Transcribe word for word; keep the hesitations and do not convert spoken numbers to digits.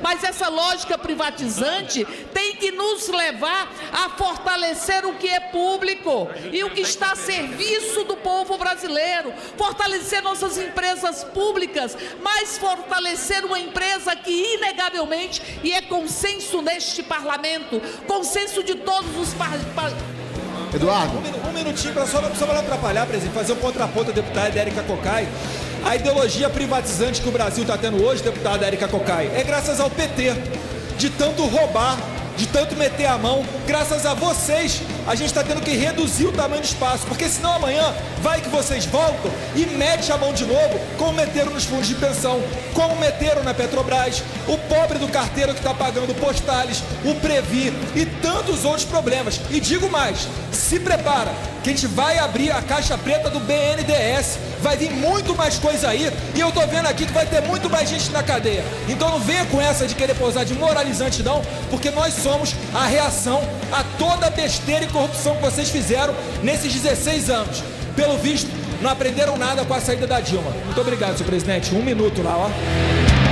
mas essa lógica privatizante tem que nos levar a fortalecer o que é público e o que está a serviço do povo brasileiro, fortalecer nossas empresas públicas, mas fortalecer uma empresa que inegavelmente, e é consenso neste parlamento, consenso de todos os parlamentos. Eduardo. Um, um minutinho, pra só, só para não atrapalhar, presidente, fazer um contraponto à deputada Érica Cocai. A ideologia privatizante que o Brasil está tendo hoje, deputada Érica Cocai, é graças ao P T, de tanto roubar, de tanto meter a mão. Graças a vocês, a gente está tendo que reduzir o tamanho do espaço, porque senão amanhã vai que vocês voltam e metem a mão de novo, como meteram nos fundos de pensão, como meteram na Petrobras, o pobre do carteiro que está pagando postales, o Previ e tantos outros problemas. E digo mais, se prepara, que a gente vai abrir a caixa preta do B N D E S, vai vir muito mais coisa aí, e eu tô vendo aqui que vai ter muito mais gente na cadeia. Então não venha com essa de querer posar de moralizante não, porque nós somos a reação a toda a besteira e corrupção que vocês fizeram nesses dezesseis anos. Pelo visto, não aprenderam nada com a saída da Dilma. Muito obrigado, senhor presidente. Um minuto lá, ó.